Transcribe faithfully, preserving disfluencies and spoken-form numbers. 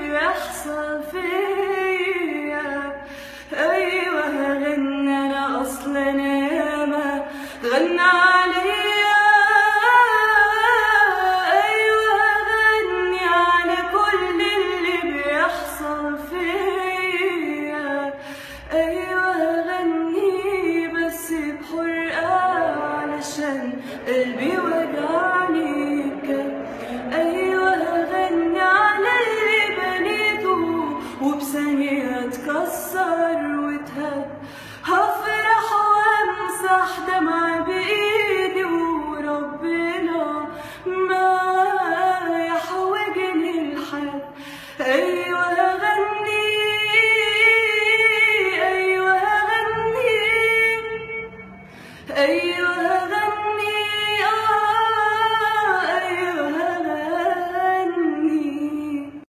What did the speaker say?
بيحصل فيا. أيوة هغني أنا أصلا ياما غنى عليا. أيوة هغني على كل اللي بيحصل فيا. أيوة هغني بس بحرقة علشان قلبي وجعني بجد. أيوة هغني على اللي بنيته وبثانية اتكسر واتهد. هفرح وامسح دمع بإيدي وربنا ما يحوجني لحد. أيوة